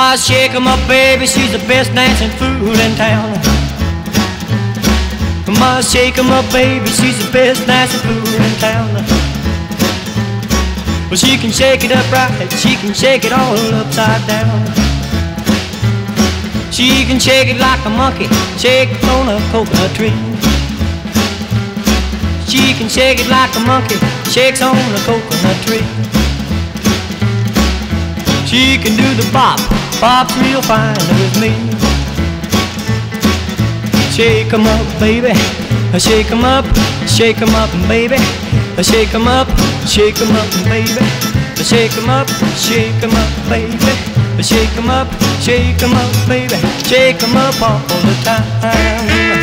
Ma, shake 'em up, baby, she's the best dancing fool in town. Ma, shake 'em up, baby, she's the best dancing fool in town. Well, she can shake it up right, she can shake it all upside down. She can shake it like a monkey, shake it on a coconut tree. She can shake it like a monkey, shakes on a coconut tree. She can do the bop, bop's real fine with me. Shake 'em up, baby, shake 'em up, shake 'em up, baby. Shake 'em up, shake 'em up, baby. Shake 'em up, shake 'em up, baby. Shake 'em up, shake 'em up, baby. Shake 'em up all the time.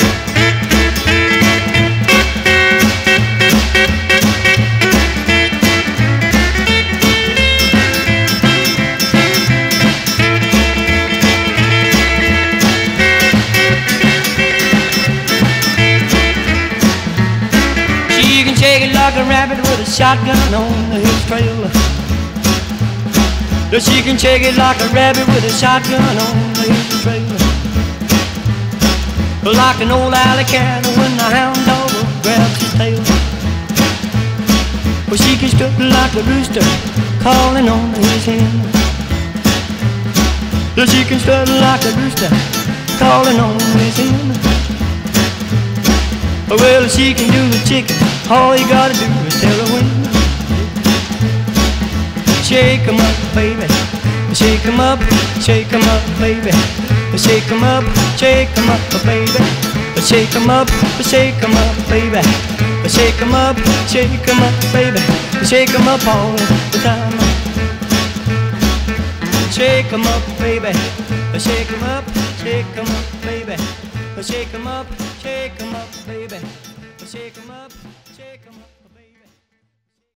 Shake it like a rabbit with a shotgun on his trail. She can shake it like a rabbit with a shotgun on his trail. Like an old alley cat when the hound dog grabs his tail. Well, she can strut like a rooster calling on his hen. She can strut like a rooster calling on his hen. Well, she can do the chicken, all you gotta do is tell her when. Shake 'em up, baby, shake 'em up, shake 'em up, baby. Shake 'em up, shake 'em up, baby. Shake 'em up, shake 'em up, baby. Shake 'em up, shake 'em up, baby. Shake 'em up all the time. Shake 'em up, baby. Shake 'em up, shake 'em up, baby. Shake 'em up, shake 'em up, baby. Shake 'em up, shake 'em up.